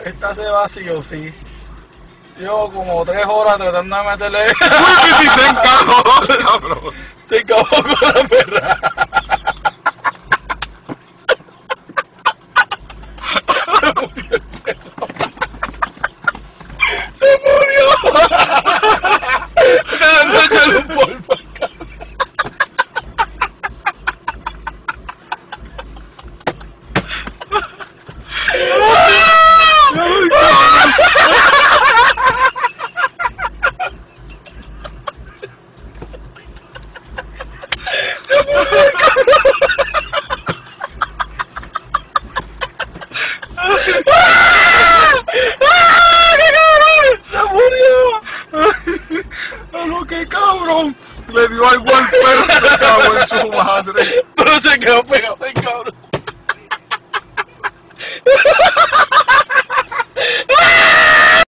Esta se va sí o sí. Llevo como 3 horas tratando de meterle. ¡Uy, se encajó, cabrón! Se acabó con la perra. Se murió. Échale un polvo acá. ¡Qué cabrón! Le dio algo al perro y se cagó en su madre. Pero se quedó pegado.